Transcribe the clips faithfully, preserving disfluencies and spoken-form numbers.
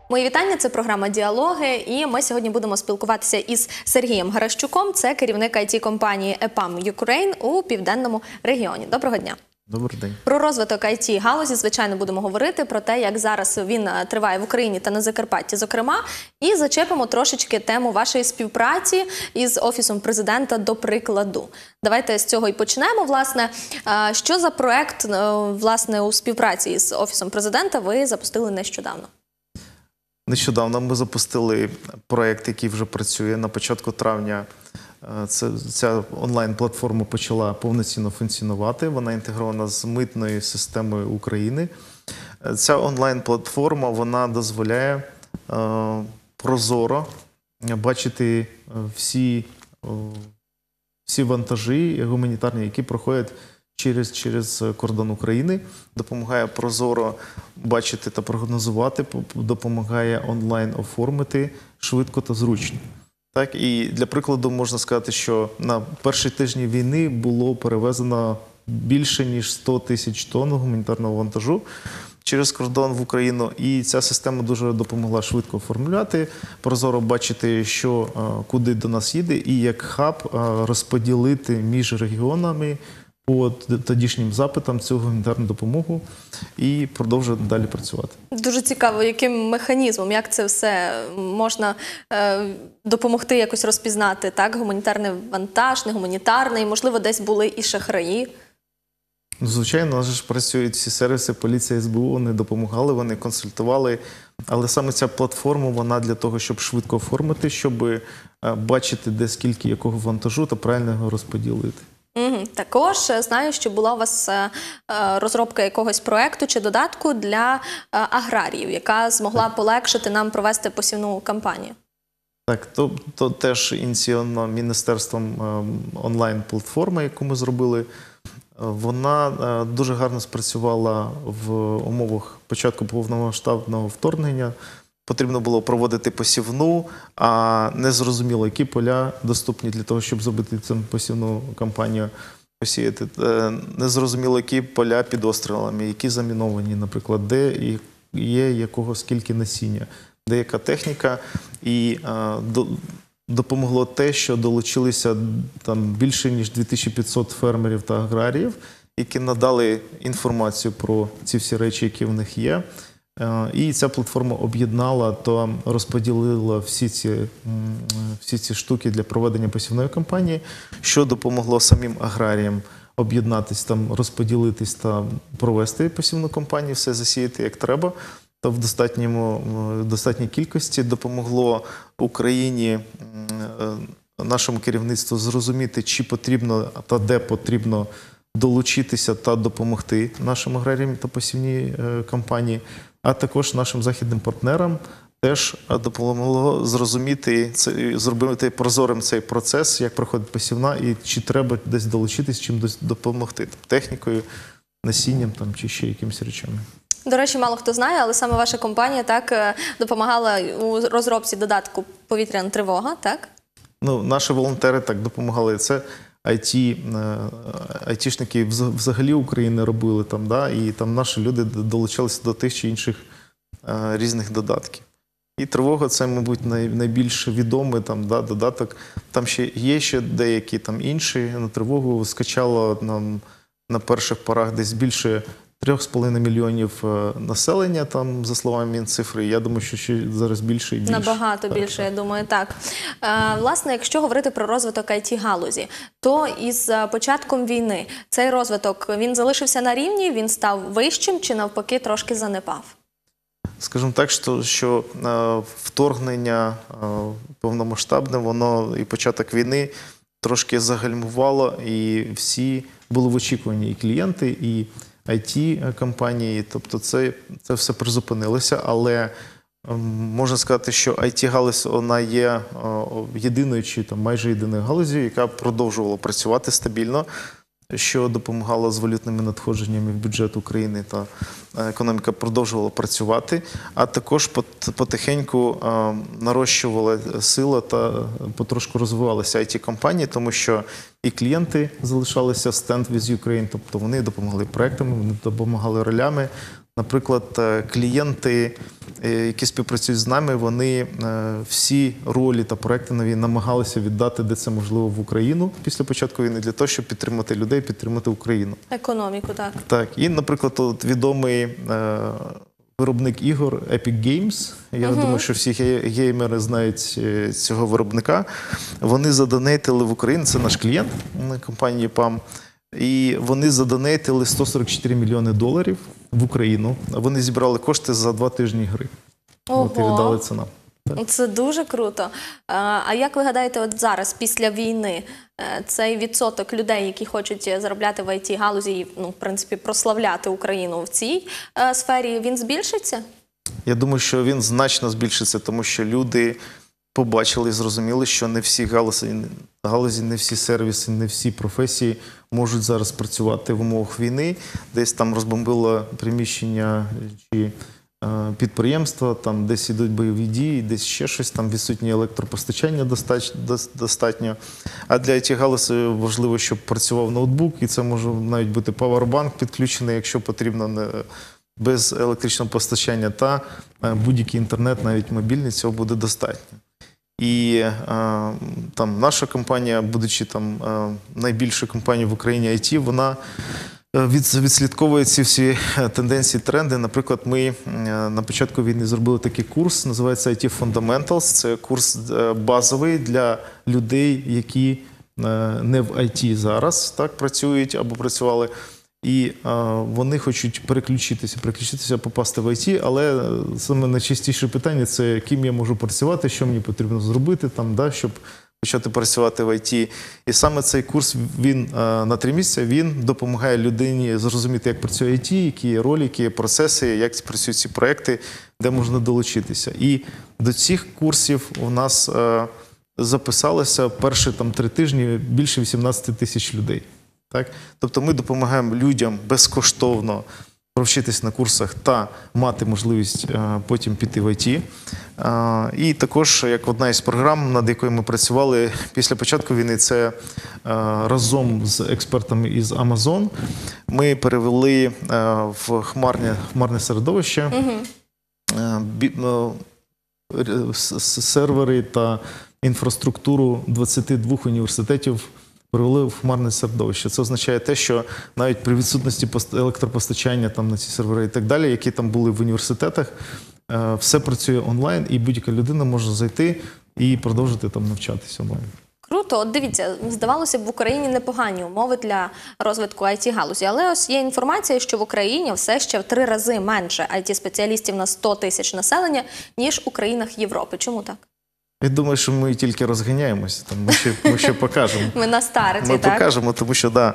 Мої вітання, це програма «Діалоги», і ми сьогодні будемо спілкуватися із Сергієм Гаращуком, це керівник ай ті-компанії ЕПАМ Юкрейн у Південному регіоні. Доброго дня. Добрий день. Про розвиток ай ті-галузі, звичайно, будемо говорити, про те, як зараз він триває в Україні та на Закарпатті, зокрема. І зачепимо трошечки тему вашої співпраці із Офісом Президента, до прикладу. Давайте з цього і почнемо, власне. Що за проект, власне, у співпраці з Офісом Президента ви запустили нещодавно? Нещодавно ми запустили проєкт, який вже працює. На початку травня це, ця онлайн-платформа почала повноцінно функціонувати. Вона інтегрована з митною системою України. Ця онлайн-платформа, вона дозволяє е, прозоро бачити всі, е, всі вантажі гуманітарні, які проходять Через, через кордон України, допомагає прозоро бачити та прогнозувати, допомагає онлайн оформити швидко та зручно. Так, і для прикладу можна сказати, що на перші тижні війни було перевезено більше ніж сто тисяч тонн гуманітарного вантажу через кордон в Україну, і ця система дуже допомогла швидко оформляти, прозоро бачити, що, куди до нас їде, і як хаб розподілити між регіонами по тодішнім запитам цю гуманітарну допомогу і продовжує далі працювати. Дуже цікаво, яким механізмом, як це все можна е, допомогти якось розпізнати, так? Гуманітарний вантаж, не гуманітарний, можливо, десь були і шахраї? Ну, звичайно, у нас ж працюють всі сервіси, поліція, ес бе у, вони допомагали, вони консультували, але саме ця платформа, вона для того, щоб швидко оформити, щоб бачити, де скільки якого вантажу та правильно його розподілити. Угу. Також знаю, що була у вас е, розробка якогось проєкту чи додатку для е, аграріїв, яка змогла полегшити нам провести посівну кампанію. Так, то, то теж ініційовано Міністерством е, онлайн-платформа, яку ми зробили. Вона е, дуже гарно спрацювала в умовах початку повномасштабного вторгнення. Потрібно було проводити посівну, а не зрозуміло, які поля доступні для того, щоб зробити цю посівну кампанію, посіяти. Не зрозуміло, які поля під обстрілами, які заміновані, наприклад, де є якого скільки насіння, де яка техніка. І а, до, допомогло те, що долучилися там більше ніж дві тисячі п'ятсот фермерів та аграріїв, які надали інформацію про ці всі речі, які в них є. І ця платформа об'єднала та розподілила всі ці, всі ці штуки для проведення посівної кампанії, що допомогло самим аграріям об'єднатися, там, розподілитись та провести посівну кампанію, все засіяти як треба, та в достатньому, достатній кількості допомогло Україні, нашому керівництву зрозуміти, чи потрібно та де потрібно долучитися та допомогти нашим аграріям та посівній кампанії, а також нашим західним партнерам теж допомогло зрозуміти, зробити прозорим цей процес, як проходить посівна і чи треба десь долучитись, чим допомогти, технікою, насінням там, чи ще якимось речами. До речі, мало хто знає, але саме ваша компанія так допомагала у розробці додатку «Повітряна тривога», так? Ну, наші волонтери так допомагали. Це ай ті, айтішники взагалі України робили там, да, і там наші люди долучалися до тих чи інших а, різних додатків. І тривога – це, мабуть, най, найбільш відомий там, да, додаток. Там ще є ще деякі там інші. На тривогу скачало нам на перших порах десь більше трьох з половиною мільйонів населення, там, за словами Мінцифри. Я думаю, що ще зараз більше і більше. Набагато так, більше, так. я думаю, так. Е, власне, якщо говорити про розвиток ай ті-галузі, то із початком війни цей розвиток, він залишився на рівні, він став вищим чи навпаки трошки занепав? Скажімо так, що, що е, вторгнення е, повномасштабне, воно і початок війни трошки загальмувало, і всі були в очікуванні, і клієнти, і ай ті-компанії, тобто це, це все призупинилося, але можна сказати, що ай ті-галузь, вона є єдиною чи там майже єдиною галузю, яка продовжувала працювати стабільно, що допомагало з валютними надходженнями в бюджет України, та економіка продовжувала працювати, а також потихеньку нарощувала сила та потрошку розвивалися ай ті-компанії, тому що і клієнти залишалися Stand with Ukraine, тобто вони допомогли проектами, вони допомагали ролями. Наприклад, клієнти які співпрацюють з нами, вони всі ролі та проекти нові намагалися віддати, де це можливо, в Україну після початку війни, для того, щоб підтримати людей, підтримати Україну. Економіку, так. Так, і, наприклад, от відомий е, виробник ігор Epic Games, я uh-huh. думаю, що всі геймери знають цього виробника, вони задонейтили в Україну, це наш клієнт компанії пам, і вони задонейтили сто сорок чотири мільйони доларів в Україну. Вони зібрали кошти за два тижні гри. Ого. От і віддали це нам. Так. Це дуже круто. А як ви гадаєте, от зараз, після війни, цей відсоток людей, які хочуть заробляти в ай ті-галузі і, ну, в принципі, прославляти Україну в цій е, сфері, він збільшиться? Я думаю, що він значно збільшиться, тому що люди побачили і зрозуміли, що не всі галузі, галузі, не всі сервіси, не всі професії можуть зараз працювати в умовах війни. Десь там розбомбило приміщення чи підприємства, там десь ідуть бойові дії, десь ще щось, там відсутнє електропостачання достатньо. А для ай ті-галузі важливо, щоб працював ноутбук, і це може навіть бути павербанк підключений, якщо потрібно, без електричного постачання, та будь-який інтернет, навіть мобільний, цього буде достатньо. І а, там наша компанія, будучи там найбільшою компанією в Україні ай ті, вона відслідковує ці всі тенденції, тренди. Наприклад, ми на початку війни зробили такий курс, називається ай ті Fundamentals. Це курс базовий для людей, які не в ай ті зараз так працюють або працювали. І а, вони хочуть переключитися, переключитися, попасти в ай ті, але саме найчастіше питання – це ким я можу працювати, що мені потрібно зробити, там, да, щоб почати працювати в ай ті. І саме цей курс, він а, на три місяці, він допомагає людині зрозуміти, як працює ай ті, які є ролі, які є процеси, як працюють ці проекти, де можна долучитися. І до цих курсів у нас а, записалося перші там, три тижні більше вісімнадцять тисяч людей. Так? Тобто ми допомагаємо людям безкоштовно провчитись на курсах та мати можливість а, потім піти в ай ті. А, і також, як одна із програм, над якою ми працювали після початку війни, це а, разом з експертами із Amazon, ми перевели а, в хмарне, хмарне середовище а, бі, а, сервери та інфраструктуру двадцяти двох університетів перевели в хмарне середовище. Це означає те, що навіть при відсутності електропостачання там, на ці сервери і так далі, які там були в університетах, все працює онлайн, і будь-яка людина може зайти і продовжити там навчатися онлайн. Круто. От дивіться, здавалося б, в Україні непогані умови для розвитку ай ті-галузі, але ось є інформація, що в Україні все ще в три рази менше ай ті-спеціалістів на сто тисяч населення, ніж у країнах Європи. Чому так? Я думаю, що ми тільки розганяємося, там, ми, ще, ми ще покажемо. Ми на старті, Ми так? покажемо, тому що, да,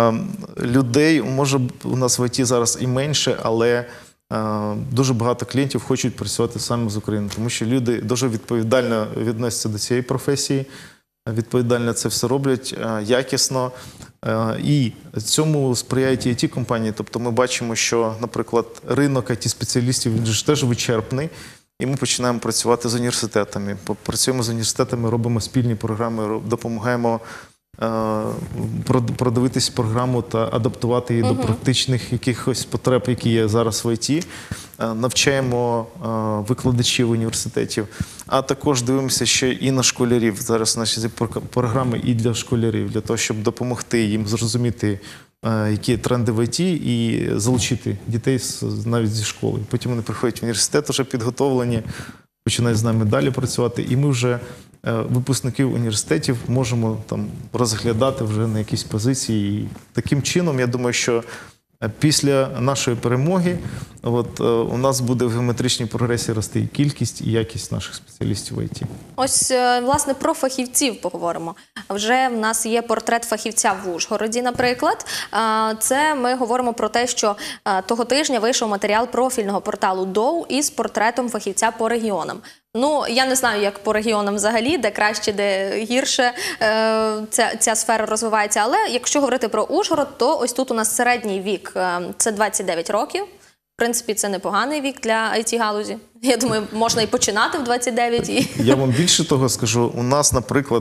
людей, може, у нас в ай ті зараз і менше, але дуже багато клієнтів хочуть працювати саме з України, тому що люди дуже відповідально відносяться до цієї професії, відповідально це все роблять, якісно. І цьому сприяють ай ті-компанії. Тобто ми бачимо, що, наприклад, ринок ай ті-спеціалістів, він ж теж вичерпний. І ми починаємо працювати з університетами. Працюємо з університетами, робимо спільні програми, допомагаємо е, продивитись програму та адаптувати її uh-huh. до практичних якихось потреб, які є зараз в ай ті. Е, навчаємо е, викладачів університетів, а також дивимося ще і на школярів. Зараз наші програми і для школярів, для того, щоб допомогти їм зрозуміти, які тренди в ай ті, і залучити дітей навіть зі школи. Потім вони приходять в університет, вже підготовлені, починають з нами далі працювати, і ми вже випускників університетів можемо там розглядати вже на якісь позиції. І таким чином, я думаю, що після нашої перемоги от, у нас буде в геометричній прогресії рости і кількість, і якість наших спеціалістів в ай ті. Ось, власне, про фахівців поговоримо. Вже в нас є портрет фахівця в Ужгороді, наприклад. Це ми говоримо про те, що того тижня вийшов матеріал профільного порталу ДОУ із портретом фахівця по регіонам. Ну, я не знаю, як по регіонам взагалі, де краще, де гірше ця, ця сфера розвивається. Але якщо говорити про Ужгород, то ось тут у нас середній вік – це двадцять дев'ять років. В принципі, це непоганий вік для ай ті-галузі. Я думаю, можна і починати в двадцять дев'ять. І... Я вам більше того скажу. У нас, наприклад,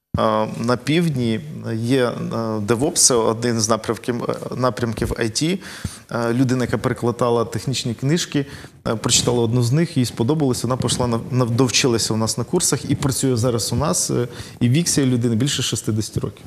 на півдні є DevOps, один з напрямків, напрямків ай ті, е, людина, яка перекладала технічні книжки, е, прочитала одну з них, їй сподобалось, вона пішла на, на довчилася у нас на курсах і працює зараз у нас. Е, і вік цієї людини більше шістдесят років.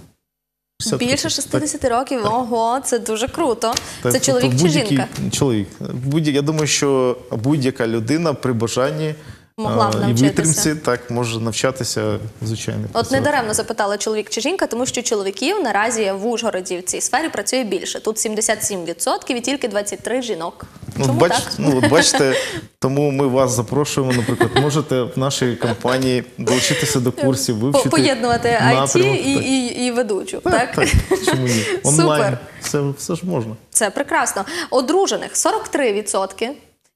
Більше шістдесят років? Ого, це дуже круто. Так, Це чоловік тобто чи жінка? Чоловік. Будь, я думаю, що будь-яка людина при бажанні Могла б а, і навчитися. витримці так може навчатися, звичайно. От недаремно запитала, чоловік чи жінка, тому що чоловіків наразі в Ужгороді в цій сфері працює більше. Тут сімдесят сім відсотків і тільки двадцять три жінок. Ну, Чому бач, так? ну, от бачите, тому ми вас запрошуємо, наприклад, можете в нашій компанії долучитися до курсів, вивчити По- Поєднувати ай ті напрямок. і, Так. і, і ведучу, так? Так, чому ні? Онлайн, Супер. все, все ж можна. Це прекрасно. Одружених сорок три відсотки.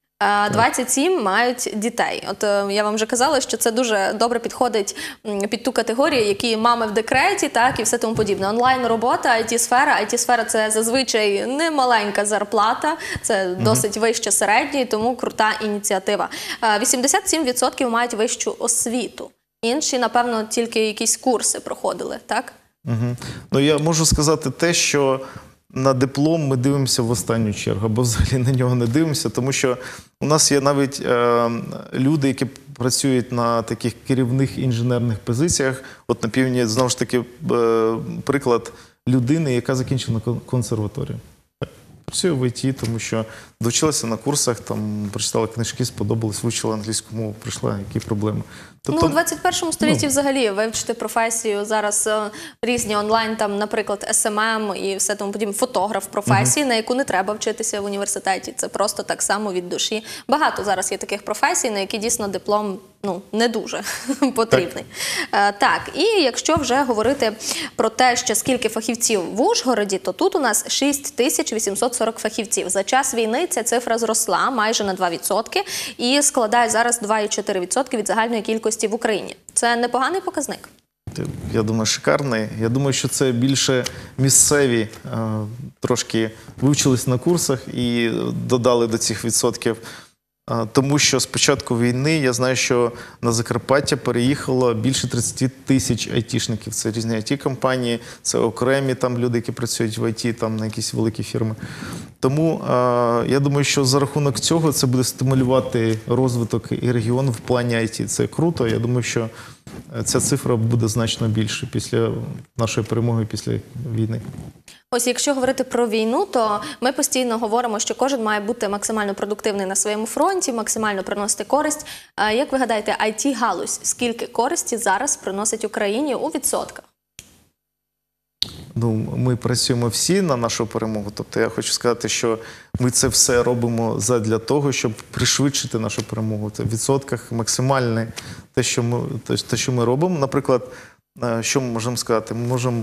а двадцять сім мають дітей. От е, я вам вже казала, що це дуже добре підходить м, під ту категорію, які мами в декреті, так, і все тому подібне. Онлайн-робота, ай ті-сфера. ай ті-сфера – це зазвичай не маленька зарплата, це досить вище середньої, тому крута ініціатива. Е, вісімдесят сім відсотків мають вищу освіту. Інші, напевно, тільки якісь курси проходили, так? Угу. Ну, я можу сказати те, що на диплом ми дивимося в останню чергу, або взагалі на нього не дивимося, тому що у нас є навіть е, люди, які працюють на таких керівних інженерних позиціях. От на півдні, знову ж таки, е, приклад людини, яка закінчила кон- консерваторію. Працює в ай ті, тому що довчилася на курсах, там прочитала книжки, сподобалось, вивчила англійську мову, прийшла, які проблеми. Ну, у двадцять першому столітті взагалі вивчити професію зараз е, різні онлайн, там, наприклад, ес ем ем і все тому подібне, фотограф професії, на яку не треба вчитися в університеті. Це просто так само від душі. Багато зараз є таких професій, на які дійсно диплом ну, не дуже потрібний. Е, так, і якщо вже говорити про те, що скільки фахівців в Ужгороді, то тут у нас шість тисяч вісімсот сорок фахівців. За час війни ця цифра зросла майже на два відсотки і складає зараз два цілих чотири десятих відсотка від загальної кількості в Україні. Це непоганий показник. Я думаю, шикарний. Я думаю, що це більше місцеві е, трошки вивчились на курсах і додали до цих відсотків. Е, тому що з початку війни я знаю, що на Закарпаття переїхало більше тридцять тисяч айтішників. Це різні ай ті-компанії, це окремі там люди, які працюють в ай ті, там на якісь великі фірми. Тому е, я думаю, що за рахунок цього це буде стимулювати розвиток і регіону в плані ай ті. Це круто. Я думаю, що ця цифра буде значно більше після нашої перемоги, після війни. Ось якщо говорити про війну, то ми постійно говоримо, що кожен має бути максимально продуктивний на своєму фронті, максимально приносити користь. А як ви гадаєте, ай ті-галузь скільки користі зараз приносить Україні у відсотках? Ну, ми працюємо всі на нашу перемогу. Тобто я хочу сказати, що ми це все робимо задля того, щоб пришвидшити нашу перемогу. Це в відсотках максимальне те, що ми, те, що ми робимо. Наприклад, що ми можемо сказати? Ми можемо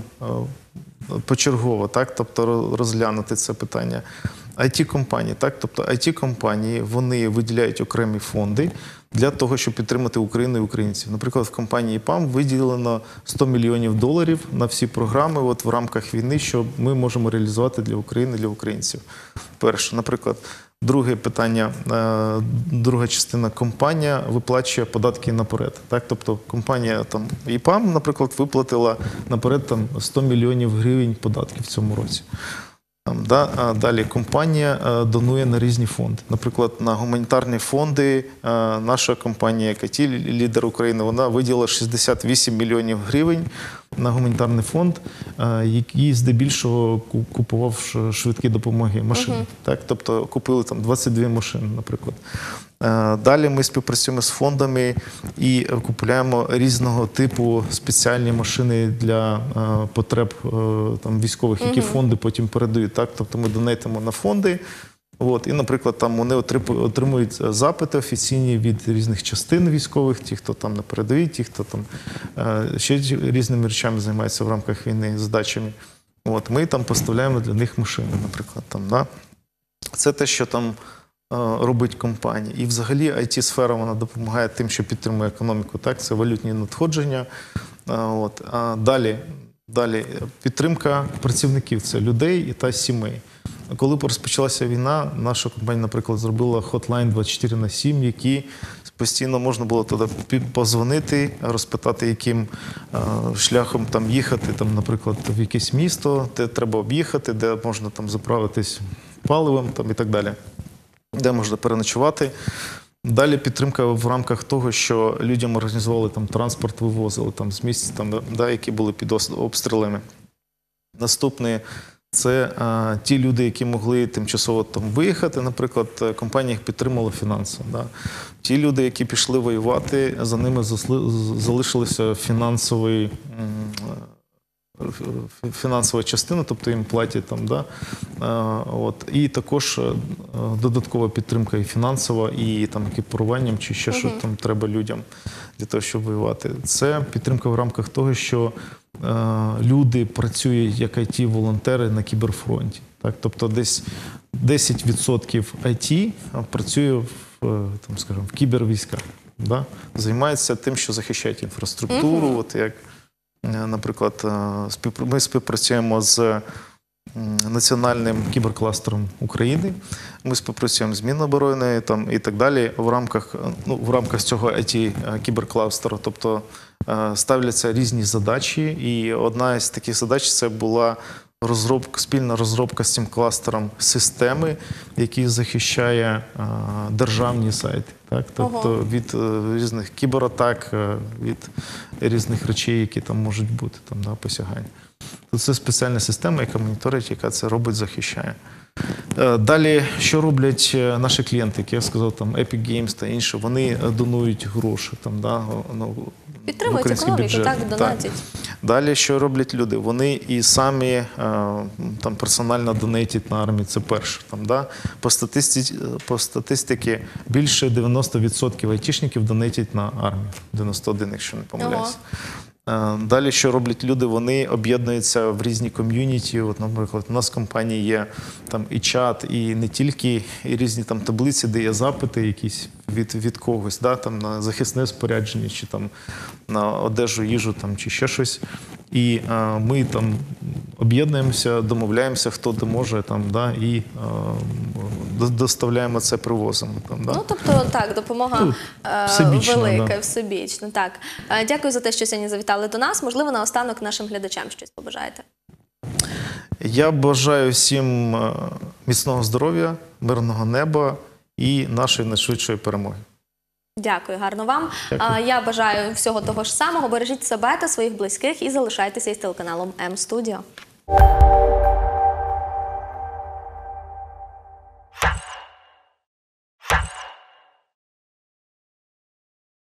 почергово, так, тобто розглянути це питання. ай ті-компанії, так, тобто ай ті-компанії, вони виділяють окремі фонди для того, щоб підтримати Україну і українців. Наприклад, в компанії ПАМ виділено сто мільйонів доларів на всі програми от в рамках війни, що ми можемо реалізувати для України, для українців. Перше, наприклад, друге питання, друга частина, компанія виплачує податки наперед. Так? Тобто компанія там, ІПАМ, наприклад, виплатила наперед там, сто мільйонів гривень податків в цьому році. Там, да? А далі компанія а, донує на різні фонди. Наприклад, на гуманітарні фонди а, наша компанія, яка ті лідер України, вона виділила шістдесят вісім мільйонів гривень на гуманітарний фонд, а, який здебільшого купував швидкі допомоги машин. Uh-huh. Так? Тобто купили там двадцять дві машини, наприклад. Далі ми співпрацюємо з фондами і купуємо різного типу спеціальні машини для потреб там, військових, які mm-hmm. фонди потім передають. Так? Тобто ми донейтимо на фонди. От, і, наприклад, там вони отримують запити офіційні від різних частин військових, ті, хто там на передовій, ті, хто там ще різними речами займається в рамках війни, задачами. От, ми там поставляємо для них машини, наприклад. Там, да? Це те, що там робить компанія. І взагалі ай ті-сфера вона допомагає тим, що підтримує економіку. Так? Це валютні надходження. От. А далі, далі підтримка працівників, це людей та сімей. Коли розпочалася війна, наша компанія, наприклад, зробила хотлайн двадцять чотири на сім, які постійно можна було туди позвонити, розпитати, яким а, шляхом там їхати, там, наприклад, в якесь місто, де треба об'їхати, де можна там заправитись паливом там, і так далі, де можна переночувати. Далі підтримка в рамках того, що людям організували там транспорт, вивозили там з місць, там, да, які були під обстрілами. Наступне – це а, ті люди, які могли тимчасово там виїхати, наприклад, компанія їх підтримала фінансово. Да. Ті люди, які пішли воювати, за ними засли, залишилися фінансовий фінансова частина, тобто їм платять там, да? От. І також додаткова підтримка і фінансова, і там екіпіруванням, чи ще uh-huh. що там треба людям для того, щоб воювати. Це підтримка в рамках того, що е, люди працюють як ай ті-волонтери на кіберфронті. Так? Тобто десь десять відсотків ай ті працює в, там, скажімо, в кібервійськах. Да? Займається тим, що захищають інфраструктуру, uh-huh. от як наприклад, ми співпрацюємо з Національним кіберкластером України, ми співпрацюємо з Міноборони там, і так далі в рамках, ну, в рамках цього ай ті-кіберкластеру. Тобто ставляться різні задачі, і одна з таких задач – це була розробка, спільна розробка з цим кластером системи, які захищає а, державні сайти. Так? Тобто ого. Від а, різних кібератак, а, від різних речей, які там можуть бути, там, да, посягання. Тобто це спеціальна система, яка моніторить, яка це робить, захищає. А, далі, що роблять наші клієнти, як я сказав, там Epic Games та інші, вони донують гроші. Там, да, ну, підтримують економіку, так, донатять. Далі, що роблять люди? Вони і самі там персонально донатять на армію, це перше. Там, да? По статистиці, по статистиці більше дев'яносто відсотків айтішників донатять на армію, дев'яносто один, якщо не помиляюся. Далі, що роблять люди? Вони об'єднуються в різні ком'юніті. От, наприклад, у нас в компанії є там і чат, і не тільки, і різні там таблиці, де є запити якісь від, від когось, да, там, на захисне спорядження, чи там на одежу, їжу, там, чи ще щось. І а, ми там об'єднуємося, домовляємося, хто де може, там, да, і а, доставляємо це, привозимо. Там, да. Ну, тобто, так, допомога ну, всебічна, велика, да. всебічна. Так. Дякую за те, що сьогодні завітали до нас. Можливо, наостанок нашим глядачам щось побажаєте? Я бажаю всім міцного здоров'я, мирного неба і нашої найшвидшої перемоги. Дякую, гарно вам. Дякую. Я бажаю всього того ж самого. Бережіть себе та своїх близьких і залишайтеся із телеканалом М-студіо.